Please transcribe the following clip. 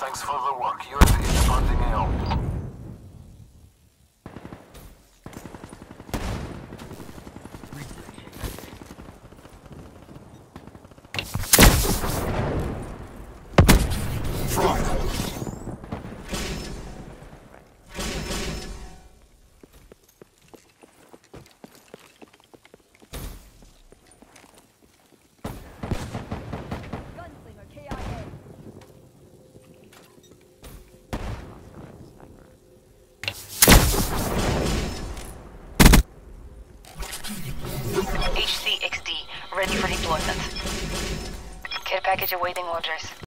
Thanks for the work. UAV departing AO. HCXD, ready for deployment. Care package awaiting orders.